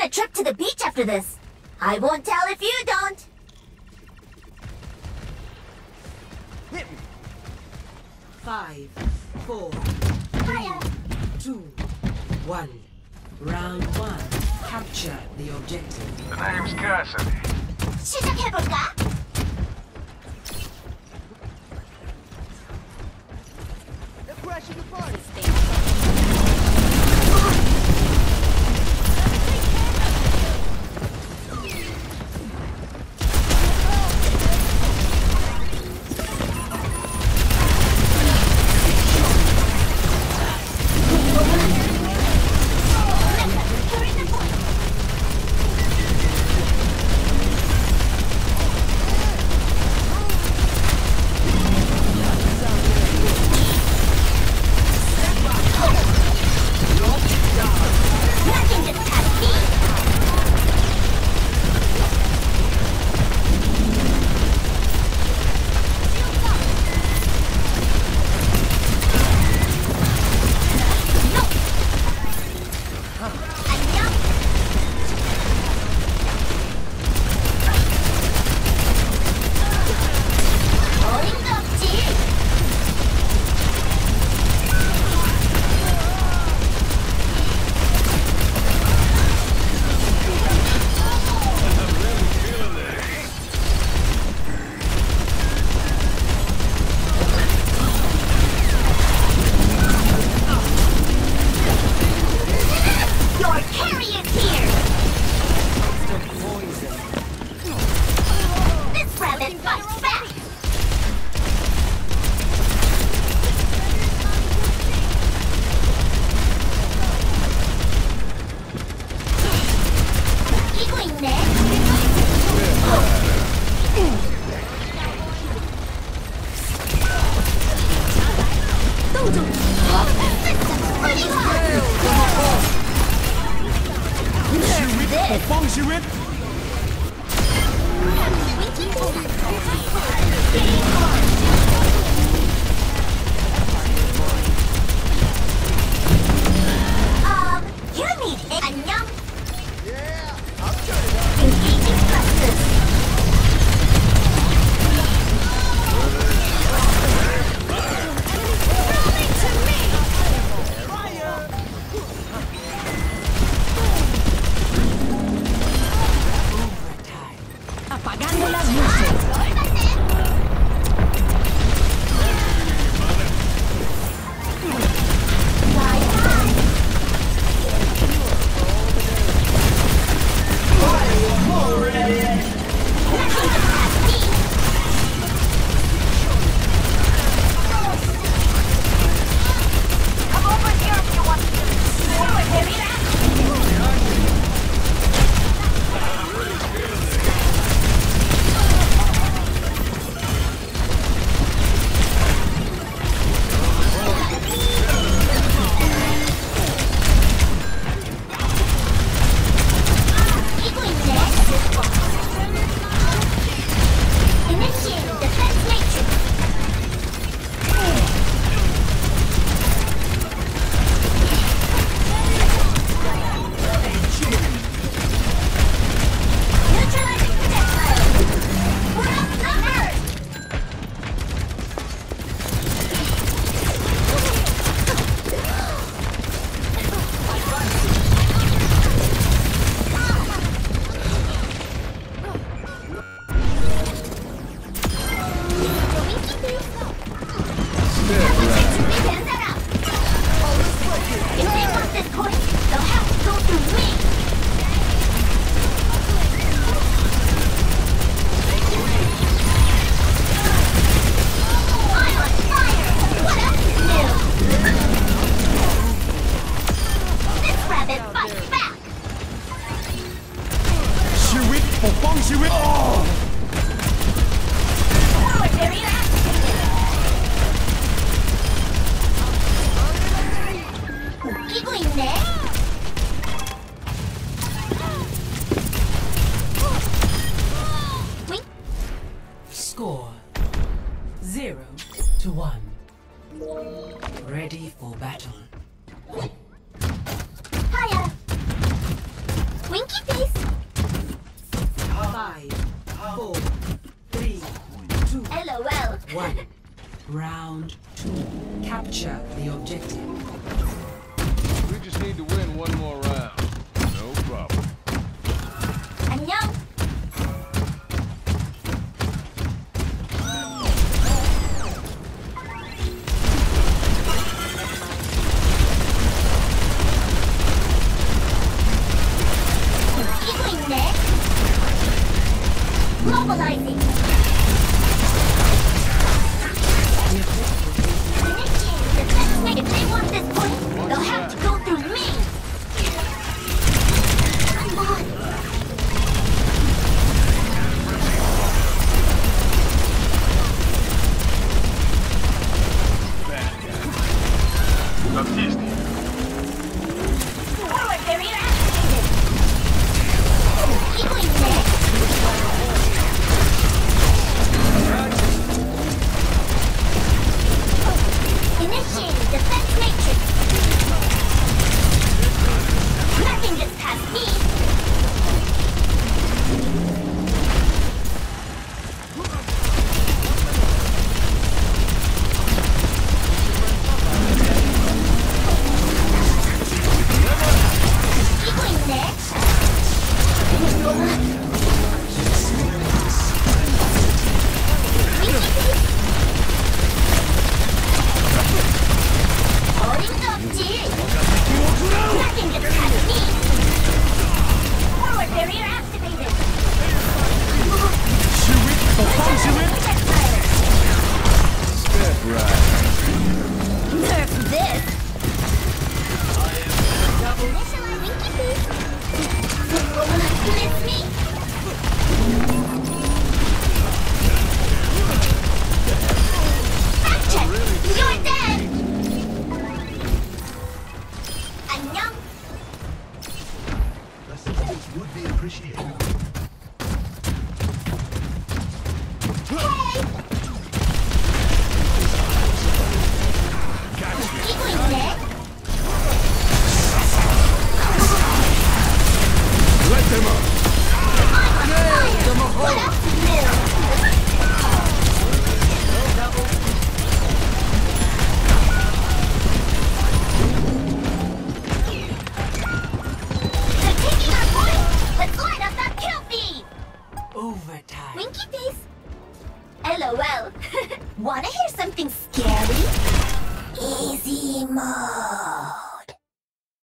a trip to the beach after this. I won't tell if you don't. Hit me. 5, 4, 3, 2, 1. Round 1. Capture the objective. The name's Cassidy. 시작해볼까? They're crashing the party. Winky face. 5, 4, 3, 2, LOL. 1. Round 2. Capture the objective. We just need to win one more round. No problem. 안녕. 이기고 있네. Mobilizing. If they want this point, they'll have to go through me. Come on. Forward barrier activated. 이기고 있네. Initiating defense matrix. Nothing gets past me. 이기고 있네. 어림도 없지. Nothing gets past me. Forward barrier activated. Projectile. Step right. Nerf this. Initialize Winky face. Miss me? Fact check. You're dead. 안녕. Assistance would be appreciated. Hey.